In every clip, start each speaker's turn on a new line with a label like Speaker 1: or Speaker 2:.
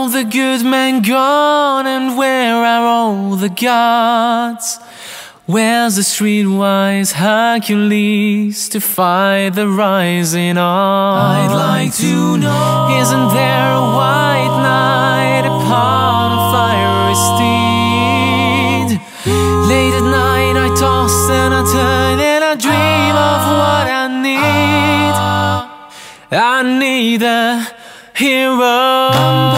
Speaker 1: all the good men gone, and where are all the gods? Where's the streetwise Hercules to fight the rising odds?
Speaker 2: I'd like to know,
Speaker 1: isn't there a white knight upon a fiery steed? Late at night I toss and I turn and I dream of what I need. I need a hero.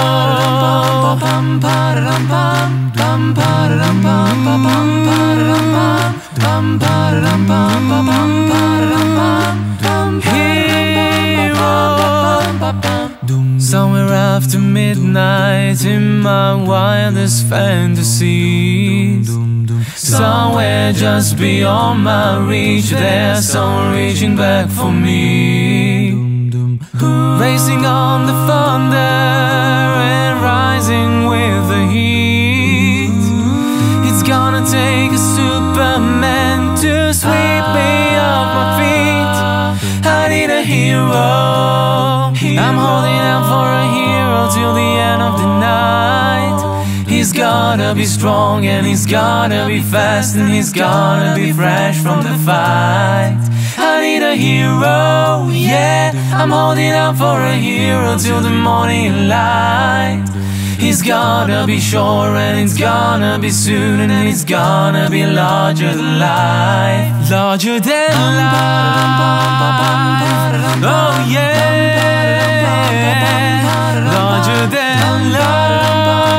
Speaker 1: Somewhere after midnight in my wildest fantasies, somewhere just beyond my reach, there's someone reaching back for me. Racing on the thunder and rising with the heat. It's gonna take a Superman to sweep me off my feet. I need a hero. I'm holding out for a hero till the end of the night. He's gotta be strong and he's gotta be fast and he's gotta be fresh from the fight. I need a hero, yeah. I'm holding out for a hero till the morning light. He's gotta be sure and he's gonna be soon, and he's gonna be larger than life. Larger than life. Oh yeah. Larger than life.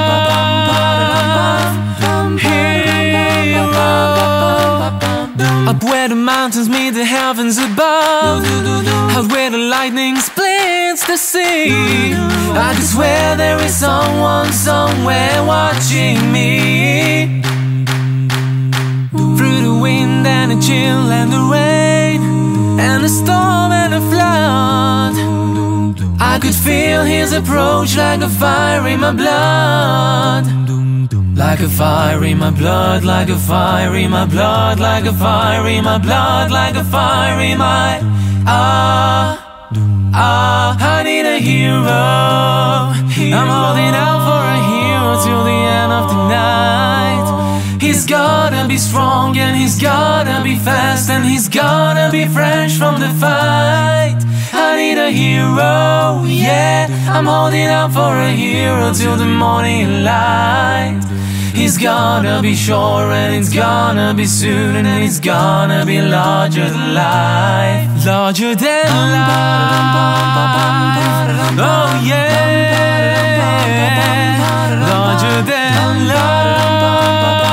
Speaker 1: Hero. Up where the mountains meet the heavens above, out where the lightning splits the sea, I just swear there is someone somewhere watching me. Through the wind and the chill and the rain and the storm and the flood, I could feel his approach like a fire in my blood. Like a fire in my blood, like a fire in my blood, like a fire in my blood, like a fire in my I need a hero. I'm holding out for a hero till the end of the night. He's gotta be strong and he's gotta be fast and he's gotta be fresh from the fight. I need a hero, yeah. I'm holding out for a hero till the morning light. He's gonna be sure and it's gonna be soon, and it's gonna be larger than life. Larger than life. Oh yeah. Larger than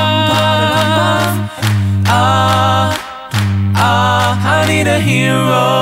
Speaker 1: life. I need a hero.